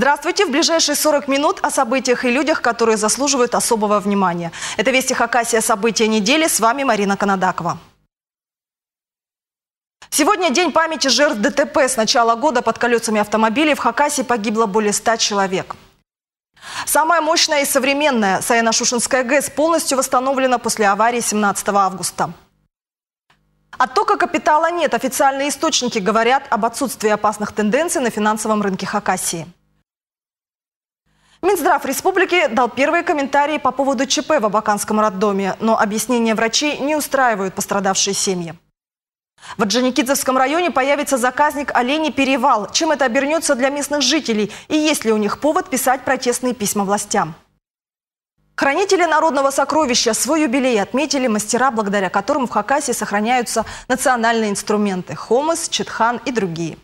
Здравствуйте! В ближайшие 40 минут о событиях и людях, которые заслуживают особого внимания. Это «Вести Хакасия. События недели». С вами Марина Канадакова. Сегодня день памяти жертв ДТП. С начала года под колесами автомобилей в Хакасии погибло более 100 человек. Самая мощная и современная Саяно-Шушенская ГЭС полностью восстановлена после аварии 17 августа. Оттока капитала нет. Официальные источники говорят об отсутствии опасных тенденций на финансовом рынке Хакасии. Минздрав республики дал первые комментарии по поводу ЧП в Абаканском роддоме, но объяснения врачей не устраивают пострадавшие семьи. В Орджоникидзевском районе появится заказник «Оленей перевал». Чем это обернется для местных жителей и есть ли у них повод писать протестные письма властям? Хранители народного сокровища свой юбилей отметили мастера, благодаря которым в Хакасии сохраняются национальные инструменты – хомыс, четхан и другие.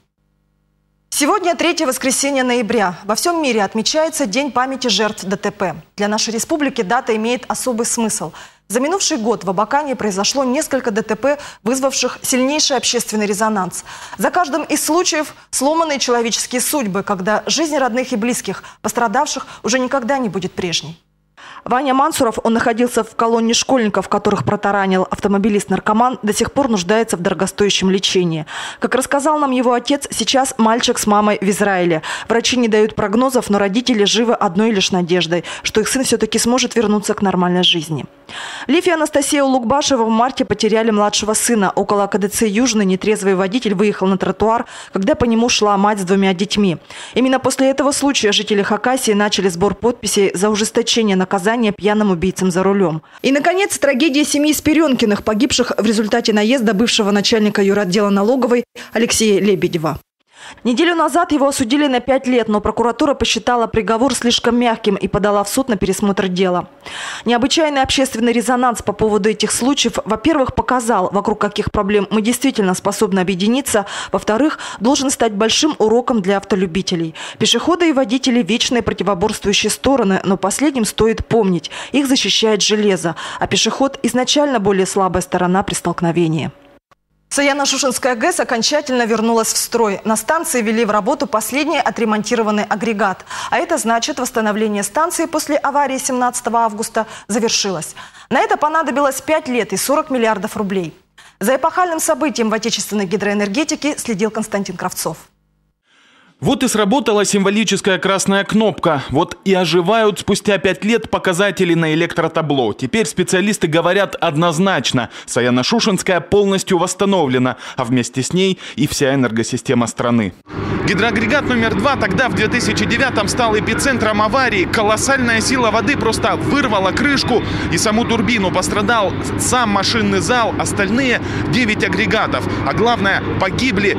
Сегодня 3 воскресенье ноября. Во всем мире отмечается День памяти жертв ДТП. Для нашей республики дата имеет особый смысл. За минувший год в Абакане произошло несколько ДТП, вызвавших сильнейший общественный резонанс. За каждым из случаев сломанные человеческие судьбы, когда жизнь родных и близких пострадавших уже никогда не будет прежней. Ваня Мансуров, он находился в колонне школьников, которых протаранил автомобилист-наркоман, до сих пор нуждается в дорогостоящем лечении. Как рассказал нам его отец, сейчас мальчик с мамой в Израиле. Врачи не дают прогнозов, но родители живы одной лишь надеждой, что их сын все-таки сможет вернуться к нормальной жизни. Лев и Анастасия Улугбашева в марте потеряли младшего сына. Около КДЦ «Южный» нетрезвый водитель выехал на тротуар, когда по нему шла мать с 2 детьми. Именно после этого случая жители Хакасии начали сбор подписей за ужесточение наказания пьяным убийцам за рулем. И, наконец, трагедия семьи Спиренкиных, погибших в результате наезда бывшего начальника юротдела налоговой Алексея Лебедева. Неделю назад его осудили на 5 лет, но прокуратура посчитала приговор слишком мягким и подала в суд на пересмотр дела. Необычайный общественный резонанс по поводу этих случаев, во-первых, показал, вокруг каких проблем мы действительно способны объединиться, во-вторых, должен стать большим уроком для автолюбителей. Пешеходы и водители – вечные противоборствующие стороны, но последним стоит помнить – их защищает железо, а пешеход – изначально более слабая сторона при столкновении. Саяно-Шушенская ГЭС окончательно вернулась в строй. На станции ввели в работу последний отремонтированный агрегат. А это значит, восстановление станции после аварии 17 августа завершилось. На это понадобилось 5 лет и 40 миллиардов рублей. За эпохальным событием в отечественной гидроэнергетике следил Константин Кравцов. Вот и сработала символическая красная кнопка. Вот и оживают спустя 5 лет показатели на электротабло. Теперь специалисты говорят однозначно. Саяно-Шушенская полностью восстановлена, а вместе с ней и вся энергосистема страны. Гидроагрегат номер 2 тогда в 2009-м стал эпицентром аварии. Колоссальная сила воды просто вырвала крышку и саму турбину. Пострадал сам машинный зал, остальные 9 агрегатов. А главное, погибли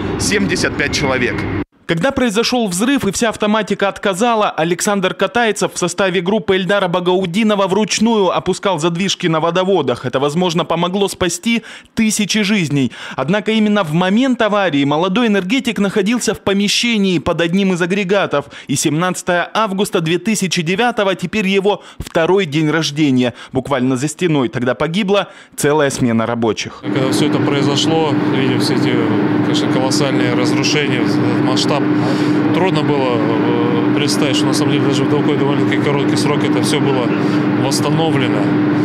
75 человек. Когда произошел взрыв и вся автоматика отказала, Александр Катайцев в составе группы Эльдара Багаудинова вручную опускал задвижки на водоводах. Это, возможно, помогло спасти тысячи жизней. Однако именно в момент аварии молодой энергетик находился в помещении под одним из агрегатов. И 17 августа 2009-го теперь его 2-й день рождения. Буквально за стеной тогда погибла целая смена рабочих. Когда все это произошло, видим все эти, конечно, колоссальные разрушения, масштаб. Трудно было представить, что на самом деле даже в такой довольно-таки короткий срок это все было восстановлено.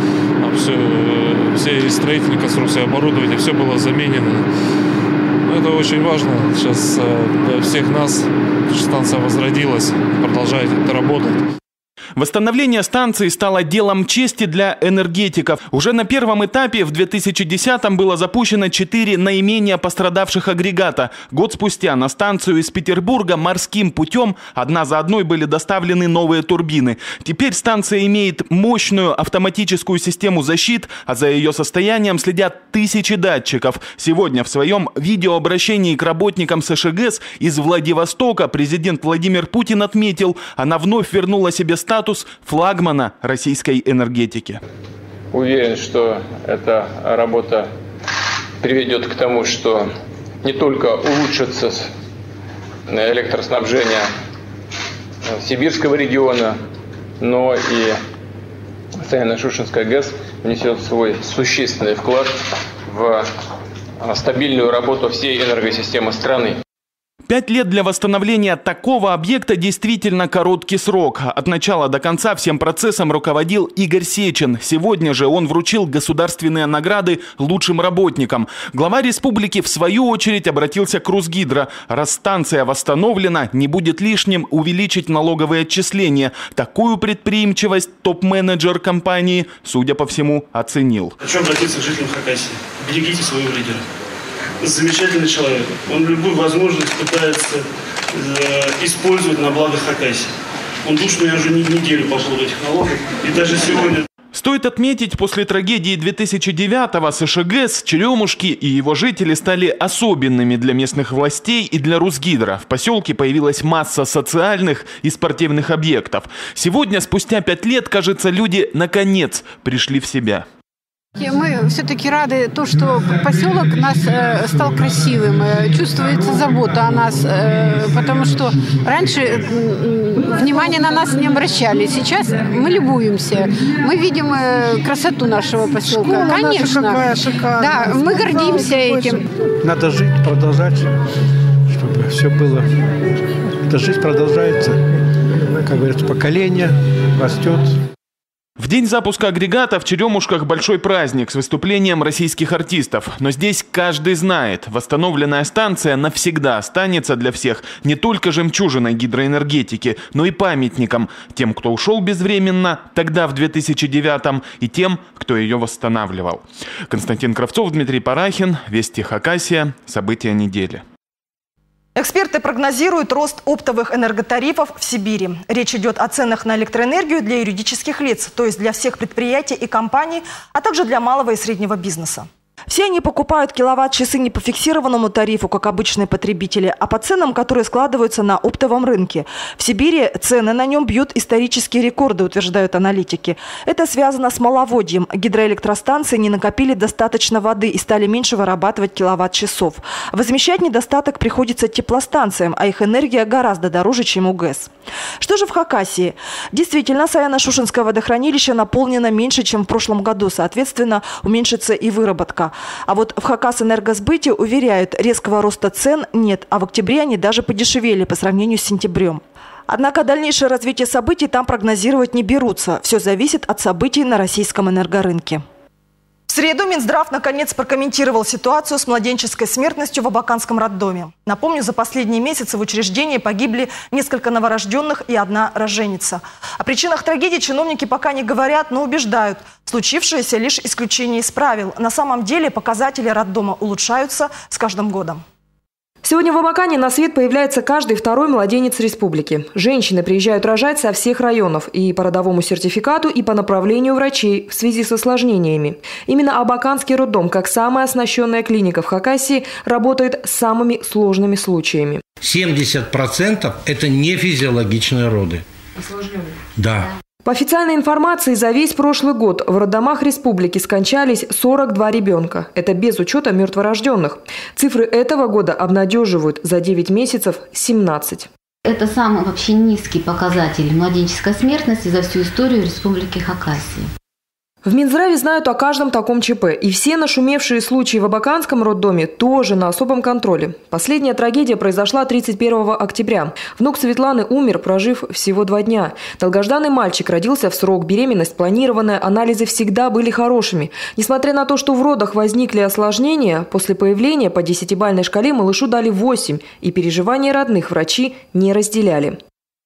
Все строительные конструкции, оборудование, все было заменено. Это очень важно сейчас для всех нас. Станция возродилась, продолжает работать. Восстановление станции стало делом чести для энергетиков. Уже на первом этапе в 2010-м было запущено 4 наименее пострадавших агрегата. Год спустя на станцию из Петербурга морским путем одна за одной были доставлены новые турбины. Теперь станция имеет мощную автоматическую систему защит, а за ее состоянием следят тысячи датчиков. Сегодня в своем видеообращении к работникам СШГЭС из Владивостока президент Владимир Путин отметил, она вновь вернула себе статус флагмана российской энергетики. Уверен, что эта работа приведет к тому, что не только улучшится электроснабжение Сибирского региона, но и Саяно-Шушенская ГЭС внесет свой существенный вклад в стабильную работу всей энергосистемы страны. 5 лет для восстановления такого объекта действительно короткий срок. От начала до конца всем процессом руководил Игорь Сечин. Сегодня же он вручил государственные награды лучшим работникам. Глава республики в свою очередь обратился к Русгидро. Раз станция восстановлена, не будет лишним увеличить налоговые отчисления. Такую предприимчивость топ-менеджер компании, судя по всему, оценил. Хочу обратиться к жителям Хакасии. Берегите своего лидера. Замечательный человек. Он любую возможность пытается использовать на благо Хакасии. Он душ меня уже неделю по поводу этих налогов. И даже сегодня... Стоит отметить, после трагедии 2009-го с ШГЭС Черемушки и его жители стали особенными для местных властей и для Русгидро. В поселке появилась масса социальных и спортивных объектов. Сегодня, спустя 5 лет, кажется, люди наконец пришли в себя. Мы все-таки рады то, что поселок у нас стал красивым, чувствуется забота о нас, потому что раньше внимание на нас не обращали. Сейчас мы любуемся, мы видим красоту нашего поселка. Школа, конечно, да, мы гордимся этим. Надо жить, продолжать, чтобы все было. Эта жизнь продолжается, как говорится, поколение растет. В день запуска агрегата в Черемушках большой праздник с выступлением российских артистов. Но здесь каждый знает, восстановленная станция навсегда останется для всех не только жемчужиной гидроэнергетики, но и памятником тем, кто ушел безвременно тогда в 2009-м, и тем, кто ее восстанавливал. Константин Кравцов, Дмитрий Парахин, Вести Хакасия. События недели. Эксперты прогнозируют рост оптовых энерготарифов в Сибири. Речь идет о ценах на электроэнергию для юридических лиц, то есть для всех предприятий и компаний, а также для малого и среднего бизнеса. Все они покупают киловатт-часы не по фиксированному тарифу, как обычные потребители, а по ценам, которые складываются на оптовом рынке. В Сибири цены на нем бьют исторические рекорды, утверждают аналитики. Это связано с маловодьем. Гидроэлектростанции не накопили достаточно воды и стали меньше вырабатывать киловатт-часов. Возмещать недостаток приходится теплостанциям, а их энергия гораздо дороже, чем у ГЭС. Что же в Хакасии? Действительно, Саяно-Шушенское водохранилище наполнено меньше, чем в прошлом году. Соответственно, уменьшится и выработка. А вот в Хакасэнергосбыте уверяют, резкого роста цен нет, а в октябре они даже подешевели по сравнению с сентябрем. Однако дальнейшее развитие событий там прогнозировать не берутся. Все зависит от событий на российском энергорынке. В среду Минздрав наконец прокомментировал ситуацию с младенческой смертностью в Абаканском роддоме. Напомню, за последние месяцы в учреждении погибли несколько новорожденных и одна роженица. О причинах трагедии чиновники пока не говорят, но убеждают, случившееся лишь исключение из правил. На самом деле показатели роддома улучшаются с каждым годом. Сегодня в Абакане на свет появляется каждый второй младенец республики. Женщины приезжают рожать со всех районов и по родовому сертификату, и по направлению врачей в связи с осложнениями. Именно Абаканский роддом, как самая оснащенная клиника в Хакасии, работает с самыми сложными случаями. 70% – это не физиологичные роды. Осложненные? Да. По официальной информации, за весь прошлый год в роддомах республики скончались 42 ребенка. Это без учета мертворожденных. Цифры этого года обнадеживают: за 9 месяцев – 17. Это самый вообще низкий показатель младенческой смертности за всю историю Республики Хакасия. В Минздраве знают о каждом таком ЧП. И все нашумевшие случаи в Абаканском роддоме тоже на особом контроле. Последняя трагедия произошла 31 октября. Внук Светланы умер, прожив всего 2 дня. Долгожданный мальчик родился в срок, беременность планированная, анализы всегда были хорошими. Несмотря на то, что в родах возникли осложнения, после появления по 10-бальной шкале малышу дали 8, и переживания родных врачи не разделяли.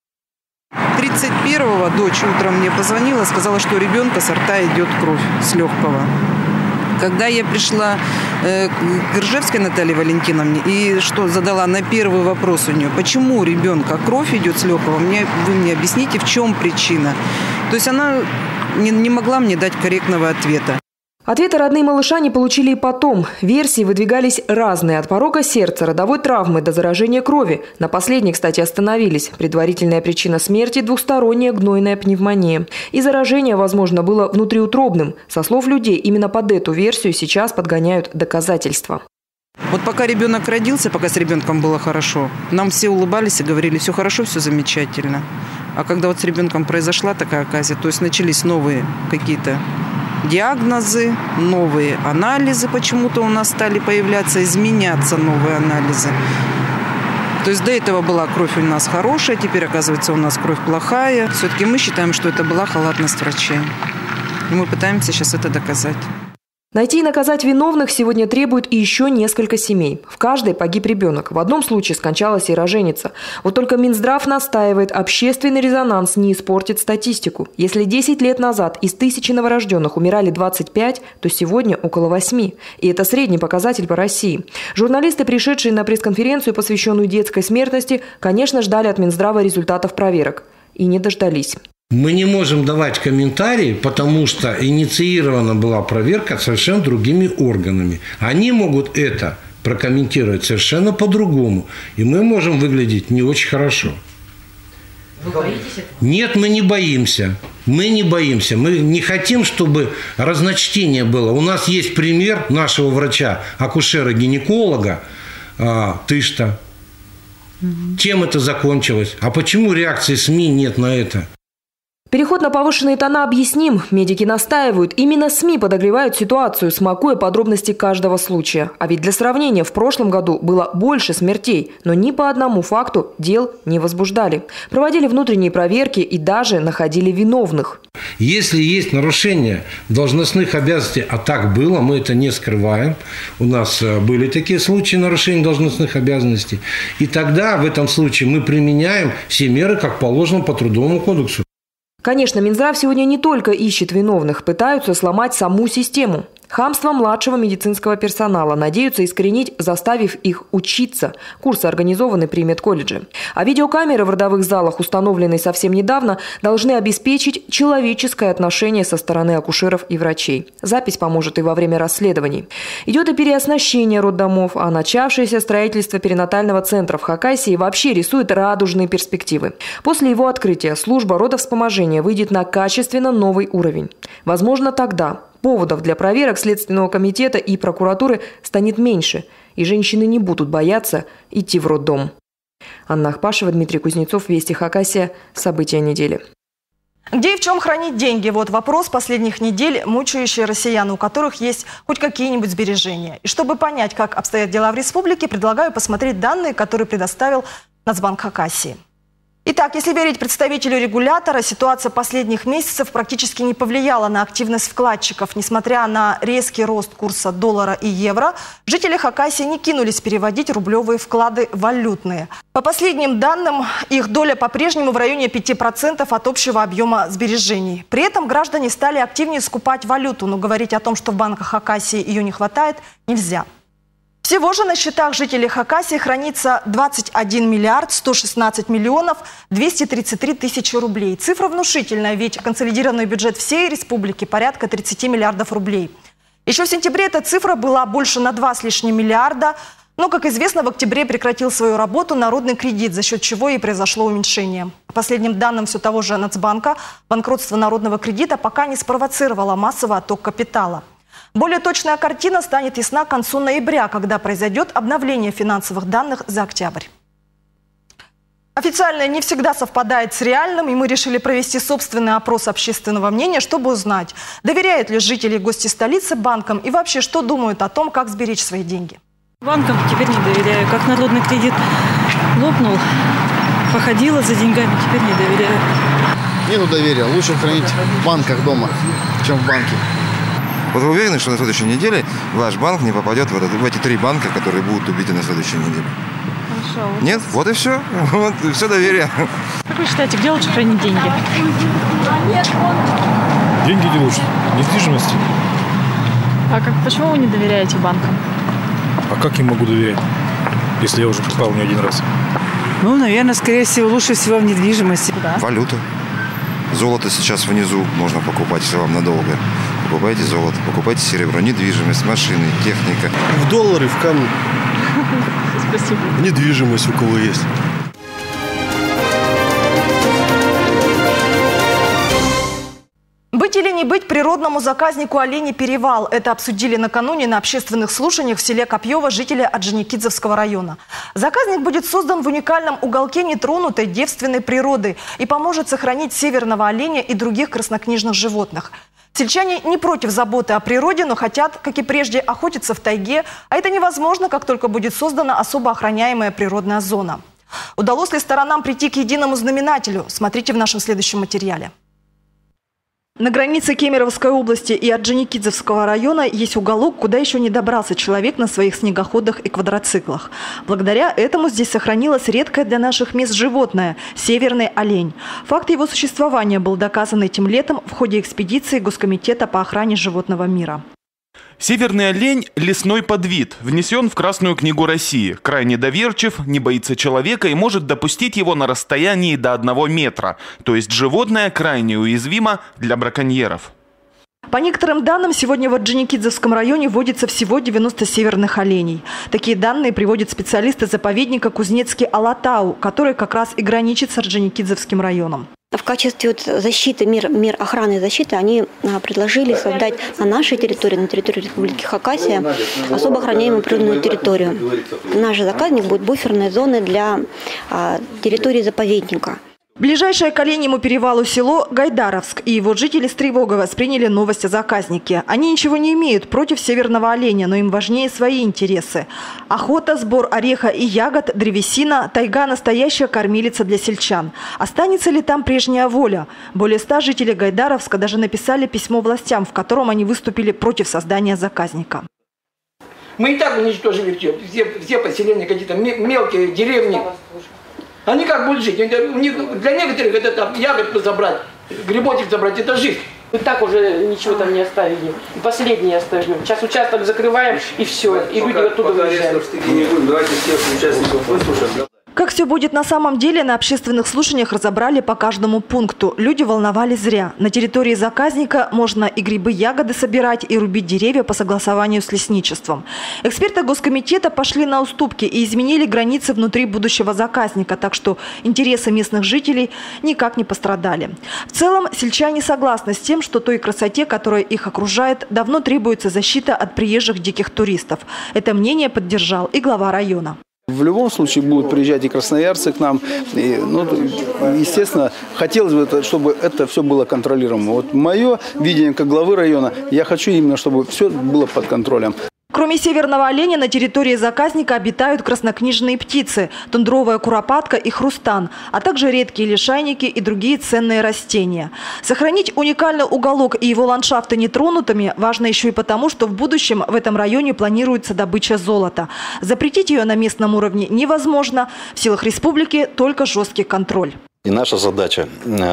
31-го дочь утром мне позвонила, сказала, что у ребенка со рта идет кровь с легкого. Когда я пришла к Ржевской Наталье Валентиновне и задала на первый вопрос у нее, почему у ребенка кровь идет с легкого, вы мне объясните, в чем причина. То есть она не могла мне дать корректного ответа. Ответы родные малыша не получили и потом. Версии выдвигались разные. От порока сердца, родовой травмы до заражения крови. На последней, кстати, остановились. Предварительная причина смерти – двухсторонняя гнойная пневмония. И заражение, возможно, было внутриутробным. Со слов людей, именно под эту версию сейчас подгоняют доказательства. Вот пока ребенок родился, пока с ребенком было хорошо, нам все улыбались и говорили: все хорошо, все замечательно. А когда вот с ребенком произошла такая оказия, то есть начались новые какие-то диагнозы, новые анализы почему-то у нас стали появляться, изменяться новые анализы. То есть до этого была кровь у нас хорошая, теперь, оказывается, у нас кровь плохая. Все-таки мы считаем, что это была халатность врачей. И мы пытаемся сейчас это доказать. Найти и наказать виновных сегодня требуют и еще несколько семей. В каждой погиб ребенок. В одном случае скончалась и роженица. Вот только Минздрав настаивает, общественный резонанс не испортит статистику. Если 10 лет назад из 1000 новорожденных умирали 25, то сегодня около 8. И это средний показатель по России. Журналисты, пришедшие на пресс-конференцию, посвященную детской смертности, конечно, ждали от Минздрава результатов проверок. И не дождались. Мы не можем давать комментарии, потому что инициирована была проверка совершенно другими органами. Они могут это прокомментировать совершенно по-другому. И мы можем выглядеть не очень хорошо. Вы боитесь этого? Нет, мы не боимся. Мы не боимся. Мы не хотим, чтобы разночтение было. У нас есть пример нашего врача, акушера-гинеколога Тышта. Чем это закончилось? А почему реакции СМИ нет на это? Переход на повышенные тона объясним. Медики настаивают. Именно СМИ подогревают ситуацию, смакуя подробности каждого случая. А ведь для сравнения, в прошлом году было больше смертей, но ни по одному факту дел не возбуждали. Проводили внутренние проверки и даже находили виновных. Если есть нарушение должностных обязанностей, а так было, мы это не скрываем, у нас были такие случаи нарушения должностных обязанностей, и тогда в этом случае мы применяем все меры, как положено по Трудовому кодексу. Конечно, Минздрав сегодня не только ищет виновных, пытаются сломать саму систему. Хамство младшего медицинского персонала надеются искоренить, заставив их учиться. Курсы организованы при медколледже. А видеокамеры в родовых залах, установленные совсем недавно, должны обеспечить человеческое отношение со стороны акушеров и врачей. Запись поможет и во время расследований. Идет и переоснащение роддомов, а начавшееся строительство перинатального центра в Хакасии вообще рисует радужные перспективы. После его открытия служба родовспоможения выйдет на качественно новый уровень. Возможно, тогда поводов для проверок Следственного комитета и прокуратуры станет меньше, и женщины не будут бояться идти в роддом. Анна Ахпашева, Дмитрий Кузнецов, Вести Хакасия. События недели. Где и в чем хранить деньги? Вот вопрос последних недель, мучающий россиян, у которых есть хоть какие-нибудь сбережения. И чтобы понять, как обстоят дела в республике, предлагаю посмотреть данные, которые предоставил Нацбанк Хакасии. Итак, если верить представителю регулятора, ситуация последних месяцев практически не повлияла на активность вкладчиков. Несмотря на резкий рост курса доллара и евро, жители Хакасии не кинулись переводить рублевые вклады в валютные. По последним данным, их доля по-прежнему в районе 5% от общего объема сбережений. При этом граждане стали активнее скупать валюту, но говорить о том, что в банках Хакасии ее не хватает, нельзя. Всего же на счетах жителей Хакасии хранится 21 миллиард 116 миллионов 233 тысячи рублей. Цифра внушительная, ведь консолидированный бюджет всей республики порядка 30 миллиардов рублей. Еще в сентябре эта цифра была больше на 2 с лишним миллиарда. Но, как известно, в октябре прекратил свою работу народный кредит, за счет чего и произошло уменьшение. По последним данным все того же Нацбанка, банкротство народного кредита пока не спровоцировало массовый отток капитала. Более точная картина станет ясна к концу ноября, когда произойдет обновление финансовых данных за октябрь. Официальное не всегда совпадает с реальным, и мы решили провести собственный опрос общественного мнения, чтобы узнать, доверяют ли жители и гости столицы банкам и вообще, что думают о том, как сберечь свои деньги. Банкам теперь не доверяю. Как народный кредит лопнул, походила за деньгами, теперь не доверяю. Нету доверия. Лучше хранить в банках дома, чем в банке. Вот вы уверены, что на следующей неделе ваш банк не попадет в эти 3 банка, которые будут убиты на следующей неделе? Хорошо. Вот нет? Вот и все. Вот и все доверие. Как вы считаете, где лучше хранить деньги? Деньги где лучше? Недвижимости. Почему вы не доверяете банкам? А как я могу доверять, если я уже попал не один раз? Ну, наверное, скорее всего, лучше всего в недвижимости. Да. Валюта. Золото сейчас внизу можно покупать, если вам надолго. Покупайте золото, покупайте серебро, недвижимость, машины, техника. В доллары, в камни. Спасибо. Недвижимость у кого есть. Быть или не быть природному заказнику оленей Перевал. Это обсудили накануне на общественных слушаниях в селе Копьево жители Орджоникидзевского района. Заказник будет создан в уникальном уголке нетронутой девственной природы и поможет сохранить северного оленя и других краснокнижных животных. Сельчане не против заботы о природе, но хотят, как и прежде, охотиться в тайге, а это невозможно, как только будет создана особо охраняемая природная зона. Удалось ли сторонам прийти к единому знаменателю? Смотрите в нашем следующем материале. На границе Кемеровской области и Орджоникидзевского района есть уголок, куда еще не добрался человек на своих снегоходах и квадроциклах. Благодаря этому здесь сохранилось редкое для наших мест животное – северный олень. Факт его существования был доказан этим летом в ходе экспедиции Госкомитета по охране животного мира. Северный олень – лесной подвид, внесен в Красную книгу России. Крайне доверчив, не боится человека и может допустить его на расстоянии до 1 метра. То есть животное крайне уязвимо для браконьеров. По некоторым данным, сегодня в Орджоникидзевском районе водится всего 90 северных оленей. Такие данные приводят специалисты заповедника Кузнецкий Алатау, который как раз и граничит с Орджоникидзевским районом. В качестве защиты, мер охраны и защиты они предложили создать на нашей территории, на территории Республики Хакасия, особо охраняемую природную территорию. Наш заказник будет буферной зоной для территории заповедника. Ближайшее к Оленьему перевалу село Гайдаровск, и его жители с тревогой восприняли новость о заказнике. Они ничего не имеют против северного оленя, но им важнее свои интересы. Охота, сбор ореха и ягод, древесина, тайга – настоящая кормилица для сельчан. Останется ли там прежняя воля? Более 100 жителей Гайдаровска даже написали письмо властям, в котором они выступили против создания заказника. Мы и так уничтожили все поселения, какие-то мелкие деревни. Они как будут жить? Для некоторых это там ягодку забрать, грибочек забрать, это жизнь. Мы так уже ничего там не оставили. Последнее оставим. Сейчас участок закрываем и все. И люди оттуда выезжают. Как все будет на самом деле, на общественных слушаниях разобрали по каждому пункту. Люди волновались зря. На территории заказника можно и грибы, ягоды собирать, и рубить деревья по согласованию с лесничеством. Эксперты Госкомитета пошли на уступки и изменили границы внутри будущего заказника, так что интересы местных жителей никак не пострадали. В целом, сельчане согласны с тем, что той красоте, которая их окружает, давно требуется защита от приезжих диких туристов. Это мнение поддержал и глава района. В любом случае будут приезжать и красноярцы к нам. И, естественно, хотелось бы, чтобы это все было контролируемо. Вот мое видение как главы района, я хочу именно, чтобы все было под контролем. Кроме северного оленя, на территории заказника обитают краснокнижные птицы, тундровая куропатка и хрустан, а также редкие лишайники и другие ценные растения. Сохранить уникальный уголок и его ландшафты нетронутыми важно еще и потому, что в будущем в этом районе планируется добыча золота. Запретить ее на местном уровне невозможно. В силах республики только жесткий контроль. И наша задача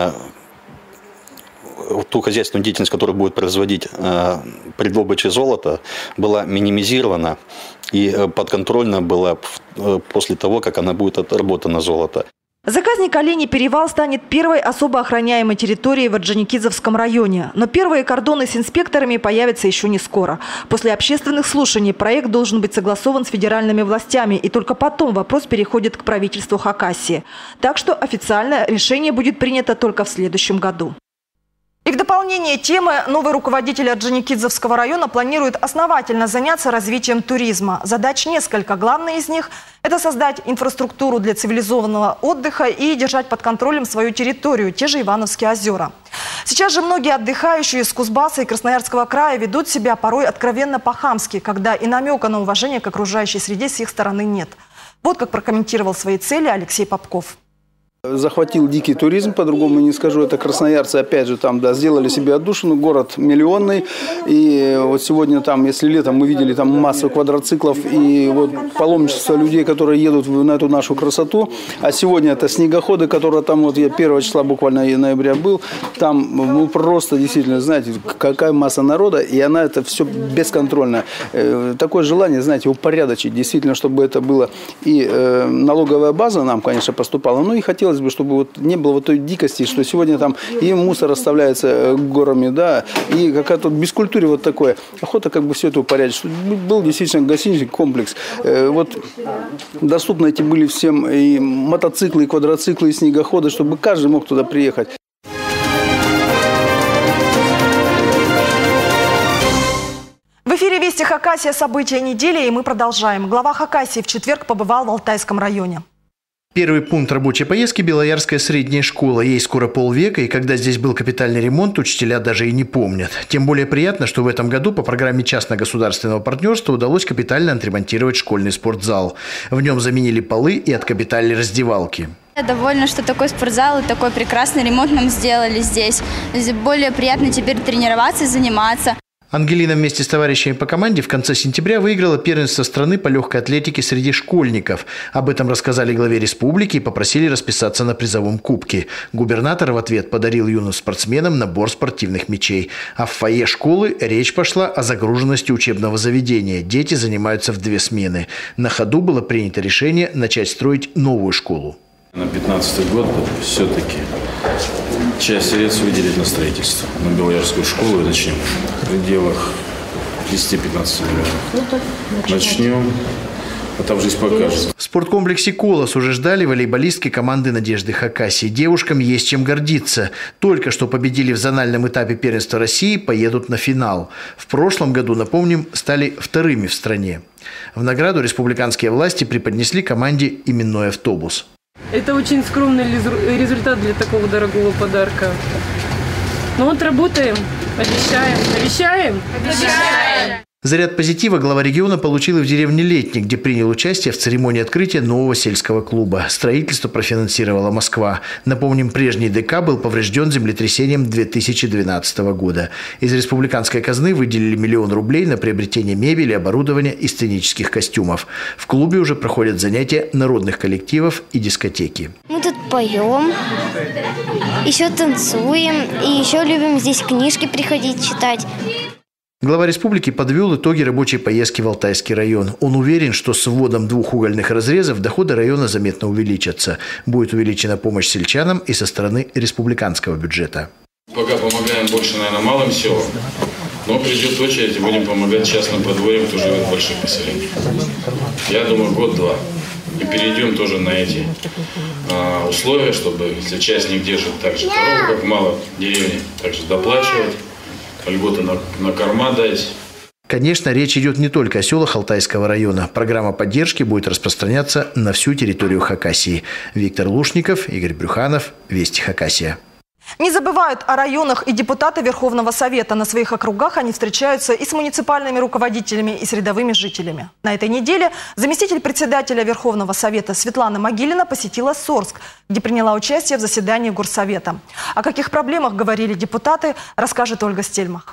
ту хозяйственную деятельность, которую будет производить при добыче золота, была минимизирована и подконтрольна была после того, как она будет отработана золото. Заказник Оленей перевал станет первой особо охраняемой территорией в Орджоникидзевском районе. Но первые кордоны с инспекторами появятся еще не скоро. После общественных слушаний проект должен быть согласован с федеральными властями, и только потом вопрос переходит к правительству Хакасии. Так что официальное решение будет принято только в следующем году. И в дополнение темы новый руководитель Орджоникидзевского района планирует основательно заняться развитием туризма. Задач несколько. Главная из них – это создать инфраструктуру для цивилизованного отдыха и держать под контролем свою территорию, те же Ивановские озера. Сейчас же многие отдыхающие из Кузбасса и Красноярского края ведут себя порой откровенно по-хамски, когда и намека на уважение к окружающей среде с их стороны нет. Вот как прокомментировал свои цели Алексей Попков. Захватил дикий туризм, по-другому не скажу. Это красноярцы, опять же, там, да, сделали себе отдушину. Город миллионный. И вот сегодня там, если летом мы видели там массу квадроциклов и вот паломничество людей, которые едут на эту нашу красоту. А сегодня это снегоходы, которые там, вот я 1 числа буквально ноября был. Там, ну, просто действительно, знаете, какая масса народа. И она это все бесконтрольно. Такое желание, знаете, упорядочить. Действительно, чтобы это было и налоговая база нам, конечно, поступала. Ну и хотелось бы, чтобы вот не было вот той дикости, что сегодня там и мусор расставляется горами, да, и какая-то бескультура вот такое. Охота как бы все это упорядочить. Чтобы был действительно гостиничный комплекс. Вот доступны эти были всем и мотоциклы, и квадроциклы, и снегоходы, чтобы каждый мог туда приехать. В эфире «Вести Хакасия. События недели», и мы продолжаем. Глава Хакасии в четверг побывал в Алтайском районе. Первый пункт рабочей поездки – Белоярская средняя школа. Ей скоро полвека, и когда здесь был капитальный ремонт, учителя даже и не помнят. Тем более приятно, что в этом году по программе частно-государственного партнерства удалось капитально отремонтировать школьный спортзал. В нем заменили полы и откапитали раздевалки. Я довольна, что такой спортзал и такой прекрасный ремонт нам сделали здесь. Более приятно теперь тренироваться и заниматься. Ангелина вместе с товарищами по команде в конце сентября выиграла первенство страны по легкой атлетике среди школьников. Об этом рассказали главе республики и попросили расписаться на призовом кубке. Губернатор в ответ подарил юным спортсменам набор спортивных мячей. А в фойе школы речь пошла о загруженности учебного заведения. Дети занимаются в 2 смены. На ходу было принято решение начать строить новую школу. На 2015 год все-таки часть средств выделить на строительство, на Белоярскую школу, и начнем в пределах 10-15 миллионов. Начнем, а там жизнь покажет. В спорткомплексе «Колос» уже ждали волейболистки команды Надежды Хакасии. Девушкам есть чем гордиться. Только что победили в зональном этапе первенства России, поедут на финал. В прошлом году, напомним, стали 2-ми в стране. В награду республиканские власти преподнесли команде именной автобус. Это очень скромный результат для такого дорогого подарка. Но вот работаем, обещаем. Обещаем? Обещаем! Заряд позитива глава региона получил и в деревне Летник, где принял участие в церемонии открытия нового сельского клуба. Строительство профинансировала Москва. Напомним, прежний ДК был поврежден землетрясением 2012 года. Из республиканской казны выделили 1 000 000 рублей на приобретение мебели, оборудования и сценических костюмов. В клубе уже проходят занятия народных коллективов и дискотеки. Мы тут поем, еще танцуем и еще любим здесь книжки приходить читать. Глава республики подвел итоги рабочей поездки в Алтайский район. Он уверен, что с вводом 2 угольных разрезов доходы района заметно увеличатся. Будет увеличена помощь сельчанам и со стороны республиканского бюджета. Пока помогаем больше, наверное, малым селам, но придет очередь и будем помогать частным подворьям, кто живет в больших поселениях. Я думаю, 1-2. И перейдем тоже на эти условия, чтобы, если частник держит так же корову, как мало деревни, также доплачивать. Льготы на корма дать. Конечно, речь идет не только о селах Алтайского района. Программа поддержки будет распространяться на всю территорию Хакасии. Виктор Лушников, Игорь Брюханов, Вести Хакасия. Не забывают о районах и депутаты Верховного Совета. На своих округах они встречаются и с муниципальными руководителями, и с рядовыми жителями. На этой неделе заместитель председателя Верховного Совета Светлана Могилина посетила Сорск, где приняла участие в заседании Горсовета. О каких проблемах говорили депутаты, расскажет Ольга Стельмах.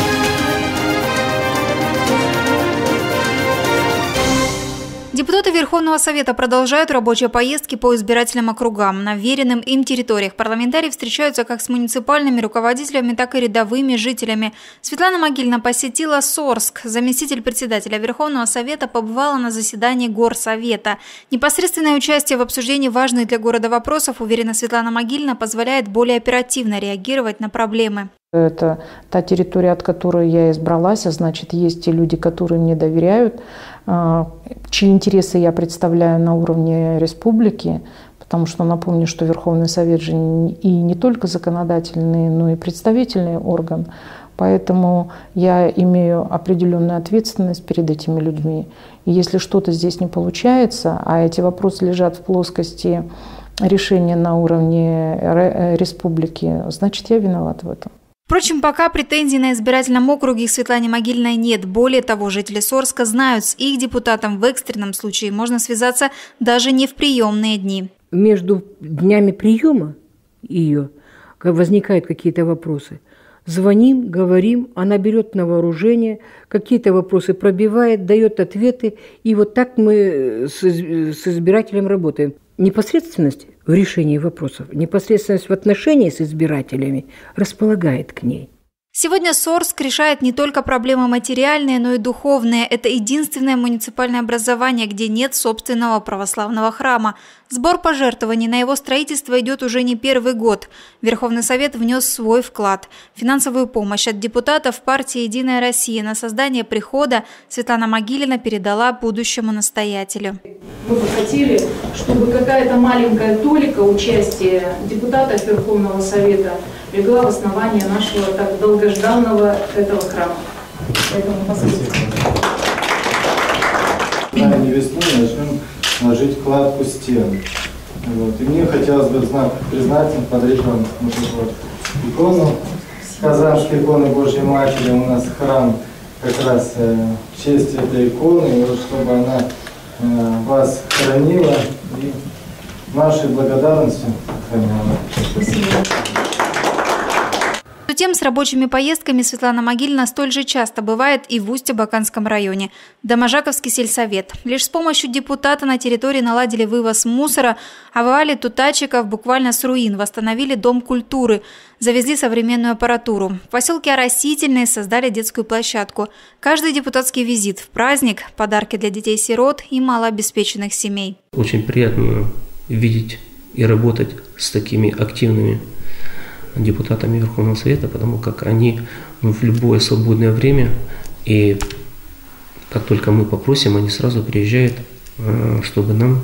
Депутаты Верховного Совета продолжают рабочие поездки по избирательным округам. На веренным им территориях парламентарии встречаются как с муниципальными руководителями, так и рядовыми жителями. Светлана Могилина посетила Сорск. Заместитель председателя Верховного Совета побывала на заседании Горсовета. Непосредственное участие в обсуждении важных для города вопросов, уверена Светлана Могилина, позволяет более оперативно реагировать на проблемы. Это та территория, от которой я избралась, а значит, есть те люди, которые мне доверяют, чьи интересы я представляю на уровне республики, потому что напомню, что Верховный Совет же и не только законодательный, но и представительный орган. Поэтому я имею определенную ответственность перед этими людьми. И если что-то здесь не получается, а эти вопросы лежат в плоскости решения на уровне республики, значит, я виноват в этом. Впрочем, пока претензий на избирательном округе к Светлане Могилиной нет. Более того, жители Сорска знают, с их депутатом в экстренном случае можно связаться даже не в приемные дни. Между днями приема ее возникают какие-то вопросы. Звоним, говорим, она берет на вооружение, какие-то вопросы пробивает, дает ответы. И вот так мы с избирателем работаем. Непосредственность в решении вопросов, непосредственность в отношении с избирателями располагает к ней. Сегодня Сорск решает не только проблемы материальные, но и духовные. Это единственное муниципальное образование, где нет собственного православного храма. Сбор пожертвований на его строительство идет уже не первый год. Верховный Совет внес свой вклад. Финансовую помощь от депутатов партии «Единая Россия» на создание прихода Светлана Могилина передала будущему настоятелю. Мы бы хотели, чтобы какая-то маленькая толика участия депутатов Верховного Совета легла в основание нашего так долгожданного этого храма. Поэтому посмотрите. Ранней весной начнем ложить кладку стен. Вот. И мне хотелось бы в знак признательности подарить вам вот икону, Казанской иконы Божьей Матери. У нас храм как раз в честь этой иконы, и вот чтобы она вас хранила и нашей благодарностью хранила. Спасибо. Между тем, с рабочими поездками Светлана Могильна столь же часто бывает и в Усть-Абаканском районе. Доможаковский сельсовет. Лишь с помощью депутата на территории наладили вывоз мусора, овывали тутачиков буквально с руин, восстановили дом культуры, завезли современную аппаратуру. В поселке Оросительный создали детскую площадку. Каждый депутатский визит в праздник – подарки для детей-сирот и малообеспеченных семей. Очень приятно видеть и работать с такими активными депутатами Верховного Совета, потому как они в любое свободное время, и как только мы попросим, они сразу приезжают, чтобы нам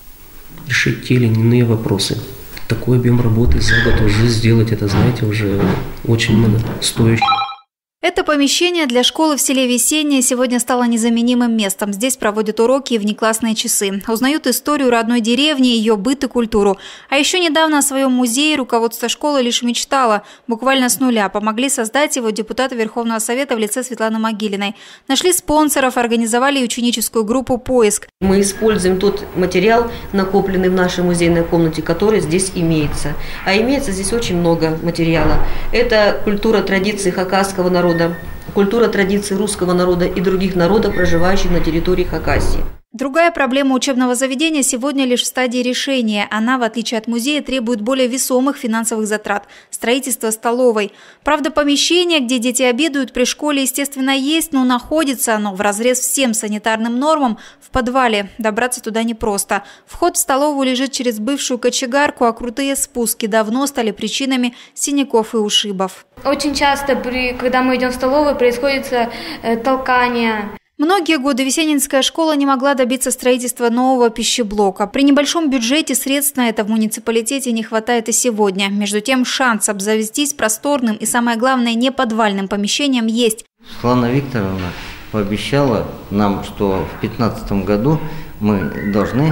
решить те или иные вопросы. Такой объем работы за год уже сделать, это, знаете, уже очень много стоящих. Это помещение для школы в селе Весеннее сегодня стало незаменимым местом. Здесь проводят уроки и внеклассные часы. Узнают историю родной деревни, ее быт и культуру. А еще недавно о своем музее руководство школы лишь мечтало. Буквально с нуля помогли создать его депутаты Верховного Совета в лице Светланы Могилиной. Нашли спонсоров, организовали ученическую группу «Поиск». Мы используем тот материал, накопленный в нашей музейной комнате, который здесь имеется. А имеется здесь очень много материала. Это культура традиции хакасского народа, культура традиций русского народа и других народов, проживающих на территории Хакасии. Другая проблема учебного заведения сегодня лишь в стадии решения. Она, в отличие от музея, требует более весомых финансовых затрат – строительства столовой. Правда, помещение, где дети обедают при школе, естественно, есть, но находится оно вразрез всем санитарным нормам в подвале. Добраться туда непросто. Вход в столовую лежит через бывшую кочегарку, а крутые спуски давно стали причинами синяков и ушибов. Очень часто, когда мы идем в столовую, происходит толкание. Многие годы Весенинская школа не могла добиться строительства нового пищеблока. При небольшом бюджете средств на это в муниципалитете не хватает и сегодня. Между тем, шанс обзавестись просторным и, самое главное, не подвальным помещением есть. Светлана Викторовна пообещала нам, что в 2015 году мы должны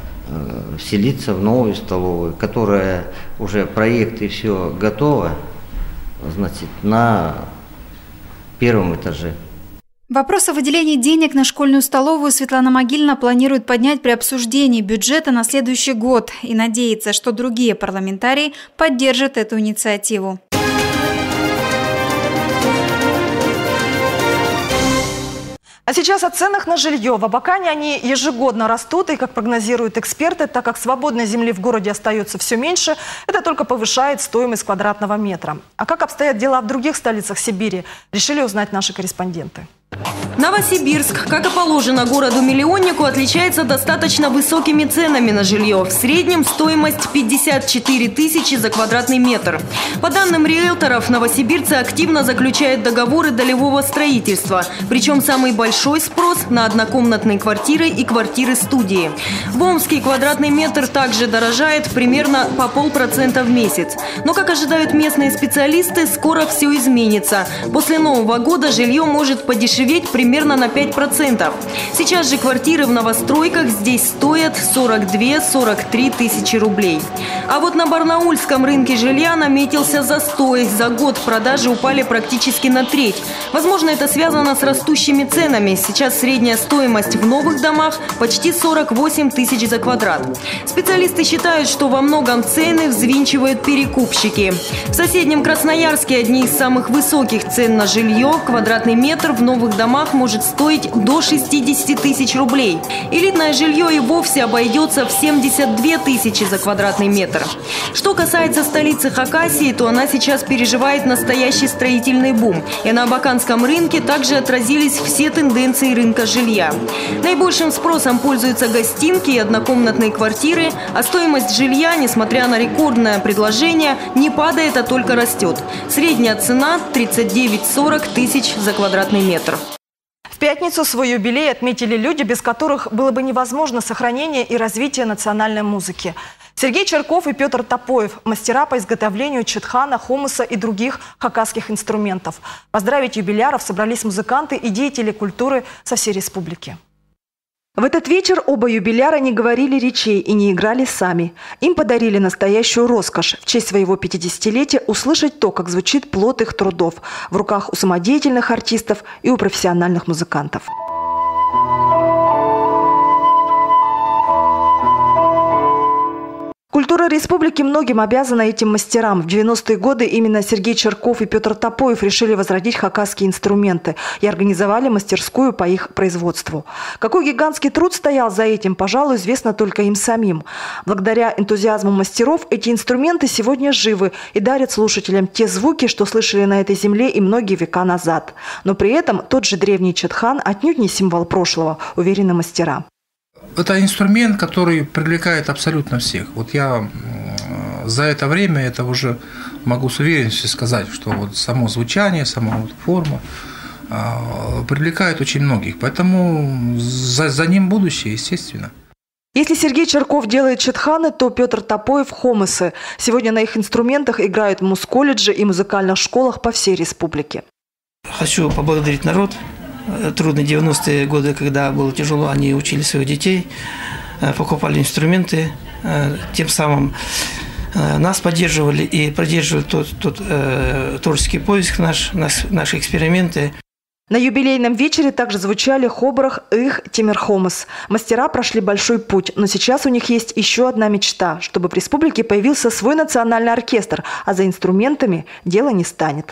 вселиться в новую столовую, которая уже проект и все готово, значит, на первом этаже. Вопрос о выделении денег на школьную столовую Светлана Могильна планирует поднять при обсуждении бюджета на следующий год и надеется, что другие парламентарии поддержат эту инициативу. А сейчас о ценах на жилье. В Абакане они ежегодно растут, и, как прогнозируют эксперты, так как свободной земли в городе остается все меньше, это только повышает стоимость квадратного метра. А как обстоят дела в других столицах Сибири, решили узнать наши корреспонденты. Новосибирск, как и положено городу-миллионнику, отличается достаточно высокими ценами на жилье. В среднем стоимость 54 тысячи за квадратный метр. По данным риэлторов, новосибирцы активно заключают договоры долевого строительства. Причем самый большой спрос на однокомнатные квартиры и квартиры-студии. В Омске квадратный метр также дорожает примерно по 0,5% в месяц. Но, как ожидают местные специалисты, скоро все изменится. После Нового года жилье может подешеветь примерно на 5%. Сейчас же квартиры в новостройках здесь стоят 42-43 тысячи рублей. А вот на барнаульском рынке жилья наметился застой. За год продажи упали практически на треть. Возможно, это связано с растущими ценами. Сейчас средняя стоимость в новых домах почти 48 тысяч за квадрат. Специалисты считают, что во многом цены взвинчивают перекупщики. В соседнем Красноярске одни из самых высоких цен на жилье. Квадратный метр в новых домах может стоить до 60 тысяч рублей. Элитное жилье и вовсе обойдется в 72 тысячи за квадратный метр. Что касается столицы Хакасии, то она сейчас переживает настоящий строительный бум. И на абаканском рынке также отразились все тенденции рынка жилья. Наибольшим спросом пользуются гостинки и однокомнатные квартиры, а стоимость жилья, несмотря на рекордное предложение, не падает, а только растет. Средняя цена – 39-40 тысяч за квадратный метр. В пятницу свой юбилей отметили люди, без которых было бы невозможно сохранение и развитие национальной музыки. Сергей Черков и Петр Топоев – мастера по изготовлению читхана, хомуса и других хакасских инструментов. Поздравить юбиляров собрались музыканты и деятели культуры со всей республики. В этот вечер оба юбиляра не говорили речей и не играли сами. Им подарили настоящую роскошь – в честь своего 50-летия услышать то, как звучит плод их трудов в руках у самодеятельных артистов и у профессиональных музыкантов. Культура республики многим обязана этим мастерам. В 90-е годы именно Сергей Черков и Петр Топоев решили возродить хакасские инструменты и организовали мастерскую по их производству. Какой гигантский труд стоял за этим, пожалуй, известно только им самим. Благодаря энтузиазму мастеров эти инструменты сегодня живы и дарят слушателям те звуки, что слышали на этой земле и многие века назад. Но при этом тот же древний четхан отнюдь не символ прошлого, уверены мастера. Это инструмент, который привлекает абсолютно всех. Вот я за это время это уже могу с уверенностью сказать, что вот само звучание, сама вот форма привлекает очень многих. Поэтому за ним будущее, естественно. Если Сергей Черков делает четханы, то Петр Топоев – хомысы. Сегодня на их инструментах играют в музколледже и музыкальных школах по всей республике. Хочу поблагодарить народ. Трудные 90-е годы, когда было тяжело, они учили своих детей, покупали инструменты, тем самым нас поддерживали и поддерживали тот творческий поиск, наши эксперименты. На юбилейном вечере также звучали хобрах их Темирхомыс. Мастера прошли большой путь, но сейчас у них есть еще одна мечта, чтобы в республике появился свой национальный оркестр, а за инструментами дело не станет.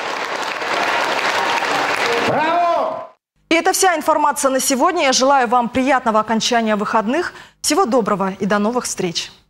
И это вся информация на сегодня. Я желаю вам приятного окончания выходных. Всего доброго и до новых встреч.